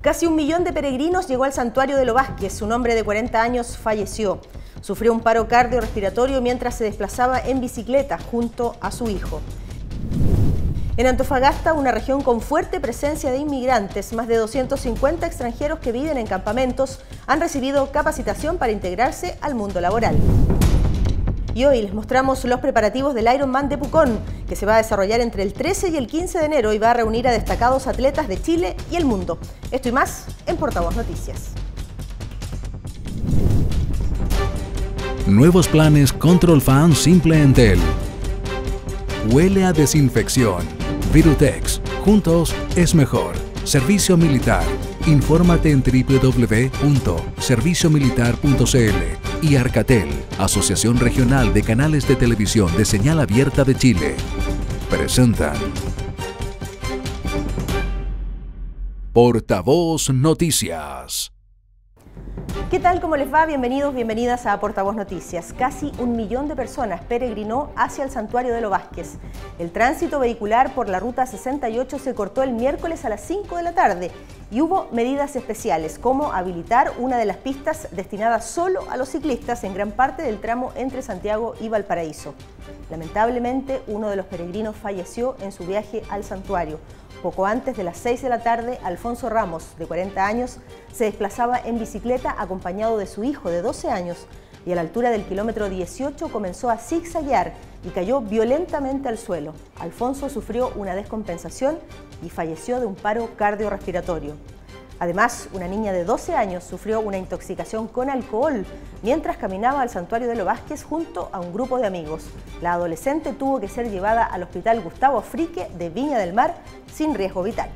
Casi 1 millón de peregrinos llegó al santuario de Lo Vázquez. Un hombre de 40 años falleció. Sufrió un paro cardiorrespiratorio mientras se desplazaba en bicicleta junto a su hijo. En Antofagasta, una región con fuerte presencia de inmigrantes, más de 250 extranjeros que viven en campamentos han recibido capacitación para integrarse al mundo laboral. Y hoy les mostramos los preparativos del Ironman de Pucón, que se va a desarrollar entre el 13 y el 15 de enero y va a reunir a destacados atletas de Chile y el mundo. Esto y más en Portavoz Noticias. Nuevos planes Control Fan Simple Entel. Huele a desinfección. Virutex. Juntos es mejor. Servicio Militar. Infórmate en www.serviciomilitar.cl. Y Arcatel, Asociación Regional de Canales de Televisión de Señal Abierta de Chile, presentan Portavoz Noticias. ¿Qué tal? ¿Cómo les va? Bienvenidos, bienvenidas a Portavoz Noticias. Casi 1 millón de personas peregrinó hacia el santuario de Lo Vázquez. El tránsito vehicular por la ruta 68 se cortó el miércoles a las 5 de la tarde y hubo medidas especiales, como habilitar una de las pistas destinadas solo a los ciclistas en gran parte del tramo entre Santiago y Valparaíso. Lamentablemente, uno de los peregrinos falleció en su viaje al santuario. Poco antes de las 6 de la tarde, Alfonso Ramos, de 40 años, se desplazaba en bicicleta acompañado de su hijo de 12 años y a la altura del kilómetro 18 comenzó a zigzaguear y cayó violentamente al suelo. Alfonso sufrió una descompensación y falleció de un paro cardiorrespiratorio. Además, una niña de 12 años sufrió una intoxicación con alcohol mientras caminaba al santuario de Lo Vázquez junto a un grupo de amigos. La adolescente tuvo que ser llevada al Hospital Gustavo Frique de Viña del Mar sin riesgo vital.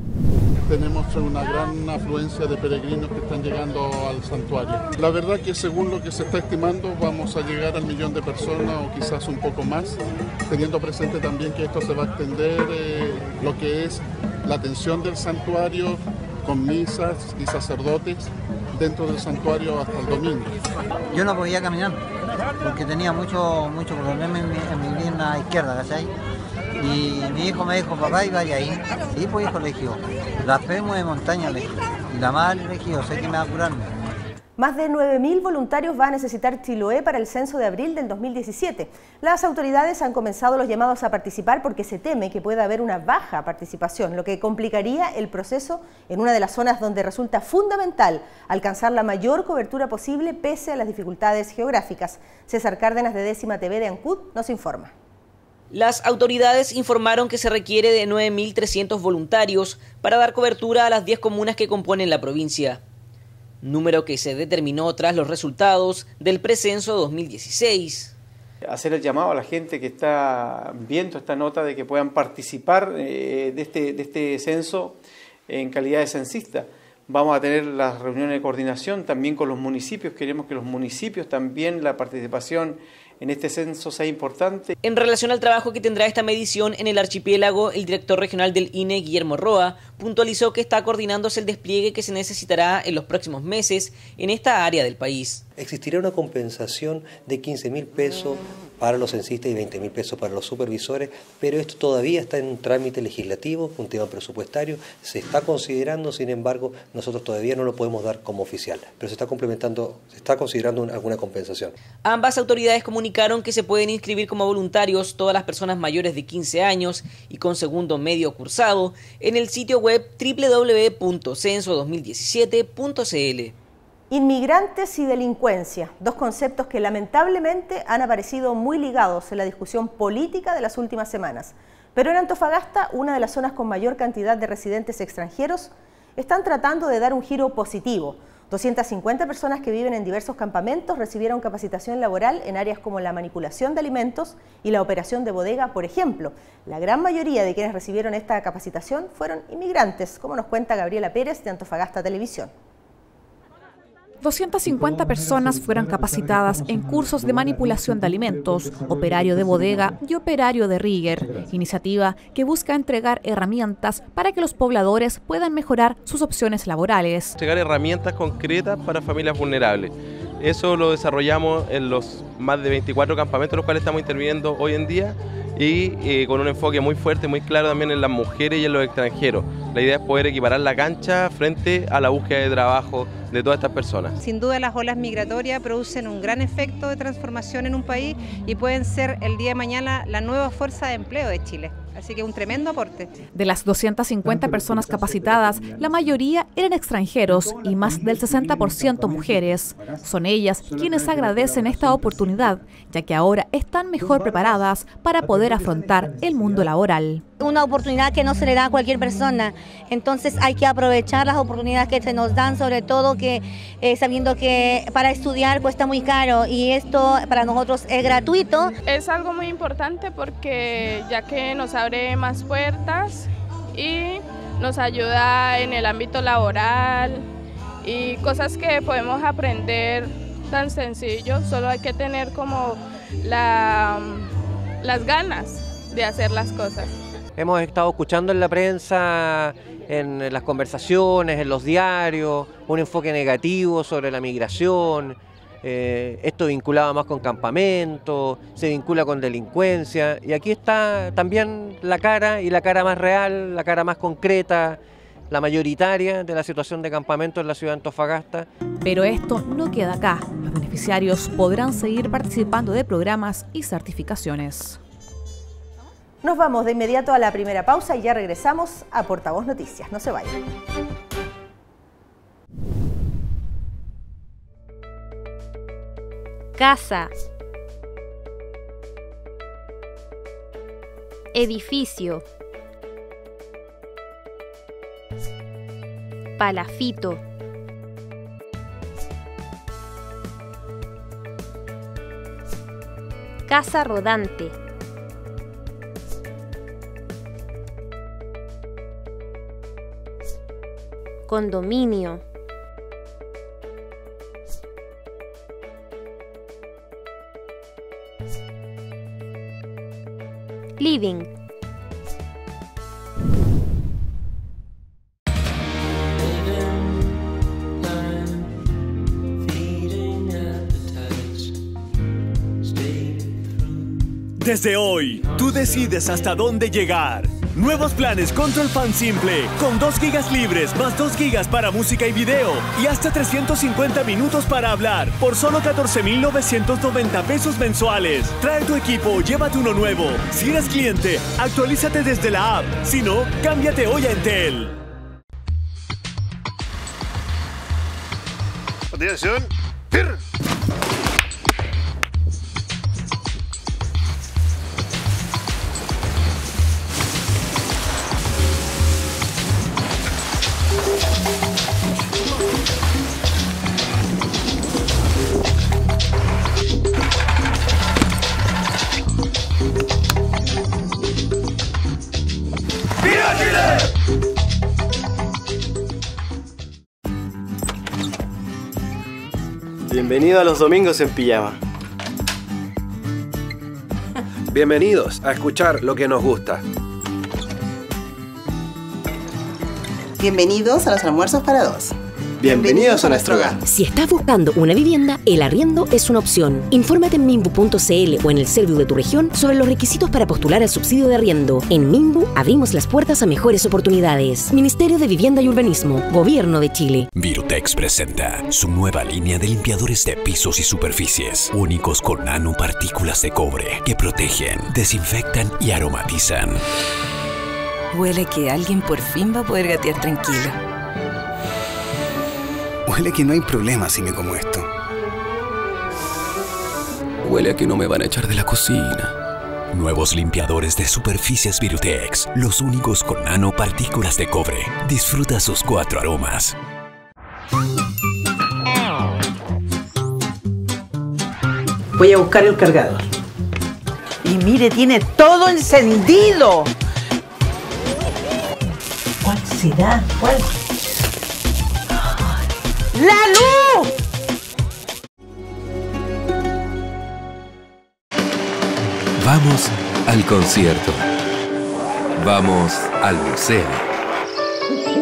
Tenemos una gran afluencia de peregrinos que están llegando al santuario. La verdad que según lo que se está estimando vamos a llegar al 1 millón de personas o quizás un poco más, teniendo presente también que esto se va a extender lo que es la atención del santuario con misas y sacerdotes dentro del santuario hasta el domingo. Yo no podía caminar porque tenía mucho problema en mi pierna izquierda, ¿cachai? Y mi hijo me dijo, papá, ¿y vaya ahí? Sí, pues hijo, le dije, blasfemo de montaña, le dije. Y la madre le dije, sé que me va a curarme. Más de 9.000 voluntarios va a necesitar Chiloé para el censo de abril del 2017. Las autoridades han comenzado los llamados a participar porque se teme que pueda haber una baja participación, lo que complicaría el proceso en una de las zonas donde resulta fundamental alcanzar la mayor cobertura posible pese a las dificultades geográficas. César Cárdenas de 10ª TV de Ancud nos informa. Las autoridades informaron que se requiere de 9.300 voluntarios para dar cobertura a las 10 comunas que componen la provincia. Número que se determinó tras los resultados del precenso 2016. Hacer el llamado a la gente que está viendo esta nota de que puedan participar de este censo en calidad de censista. Vamos a tener las reuniones de coordinación también con los municipios. Queremos que los municipios también, la participación en este censo sea importante. En relación al trabajo que tendrá esta medición en el archipiélago, el director regional del INE, Guillermo Roa, puntualizó que está coordinándose el despliegue que se necesitará en los próximos meses en esta área del país. Existirá una compensación de 15.000 pesos para los censistas y 20.000 pesos para los supervisores, pero esto todavía está en un trámite legislativo, un tema presupuestario, se está considerando, sin embargo, nosotros todavía no lo podemos dar como oficial, pero se está considerando alguna compensación. Ambas autoridades comunicaron que se pueden inscribir como voluntarios todas las personas mayores de 15 años y con segundo medio cursado en el sitio web www.censo2017.cl. Inmigrantes y delincuencia, dos conceptos que lamentablemente han aparecido muy ligados en la discusión política de las últimas semanas. Pero en Antofagasta, una de las zonas con mayor cantidad de residentes extranjeros, están tratando de dar un giro positivo. 250 personas que viven en diversos campamentos recibieron capacitación laboral en áreas como la manipulación de alimentos y la operación de bodega, por ejemplo. La gran mayoría de quienes recibieron esta capacitación fueron inmigrantes, como nos cuenta Gabriela Pérez de Antofagasta Televisión. 250 personas fueron capacitadas en cursos de manipulación de alimentos, operario de bodega y operario de rigger, iniciativa que busca entregar herramientas para que los pobladores puedan mejorar sus opciones laborales. Entregar herramientas concretas para familias vulnerables. Eso lo desarrollamos en los más de 24 campamentos en los cuales estamos interviniendo hoy en día y con un enfoque muy fuerte, muy claro también en las mujeres y en los extranjeros. La idea es poder equiparar la cancha frente a la búsqueda de trabajo de todas estas personas. Sin duda las olas migratorias producen un gran efecto de transformación en un país y pueden ser el día de mañana la nueva fuerza de empleo de Chile. Así que un tremendo aporte. De las 250 personas capacitadas, la mayoría eran extranjeros y más del 60% mujeres. Son ellas quienes agradecen esta oportunidad, ya que ahora están mejor preparadas para poder afrontar el mundo laboral. Una oportunidad que no se le da a cualquier persona, entonces hay que aprovechar las oportunidades que se nos dan, sobre todo que sabiendo que para estudiar cuesta muy caro y esto para nosotros es gratuito. Es algo muy importante porque ya que nos abre más puertas y nos ayuda en el ámbito laboral y cosas que podemos aprender tan sencillo, solo hay que tener como las ganas de hacer las cosas. Hemos estado escuchando en la prensa, en las conversaciones, en los diarios, un enfoque negativo sobre la migración, esto vinculado más con campamentos, se vincula con delincuencia, y aquí está también la cara, y la cara más real, la cara más concreta, la mayoritaria de la situación de campamento en la ciudad de Antofagasta. Pero esto no queda acá. Los beneficiarios podrán seguir participando de programas y certificaciones. Nos vamos de inmediato a la primera pausa y ya regresamos a Portavoz Noticias. No se vayan. Casa. Edificio. Palafito. Casa rodante. Condominio. Living. Desde hoy, tú decides hasta dónde llegar. Nuevos planes Control Fan Simple, con 2 gigas libres, más 2 gigas para música y video, y hasta 350 minutos para hablar, por solo 14,990 pesos mensuales. Trae tu equipo o llévate uno nuevo. Si eres cliente, actualízate desde la app. Si no, cámbiate hoy a Entel. Continuación, ¡fir! Bienvenido a los domingos en pijama. Bienvenidos a escuchar lo que nos gusta. Bienvenidos a los almuerzos para 2. Bienvenidos a nuestro hogar. Si estás buscando una vivienda, el arriendo es una opción. Infórmate en Minbu.cl o en el Serviu de tu región sobre los requisitos para postular al subsidio de arriendo. En Minbu abrimos las puertas a mejores oportunidades. Ministerio de Vivienda y Urbanismo, Gobierno de Chile. Virutex presenta su nueva línea de limpiadores de pisos y superficies, únicos con nanopartículas de cobre que protegen, desinfectan y aromatizan. Huele que alguien por fin va a poder gatear tranquilo. Huele que no hay problema si me como esto. Huele a que no me van a echar de la cocina. Nuevos limpiadores de superficies Virutex, los únicos con nanopartículas de cobre. Disfruta sus 4 aromas. Voy a buscar el cargador. Y mire, tiene todo encendido. ¿Cuál será? ¿Cuál? ¡La luz! Vamos al concierto. Vamos al museo.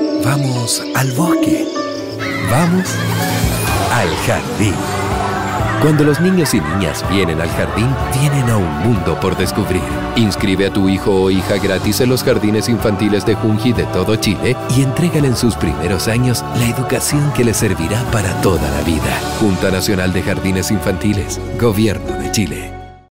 Vamos al bosque. Vamos al jardín. Cuando los niños y niñas vienen al jardín, vienen a un mundo por descubrir. Inscribe a tu hijo o hija gratis en los jardines infantiles de Junji de todo Chile y entrégale en sus primeros años la educación que le servirá para toda la vida. Junta Nacional de Jardines Infantiles, Gobierno de Chile.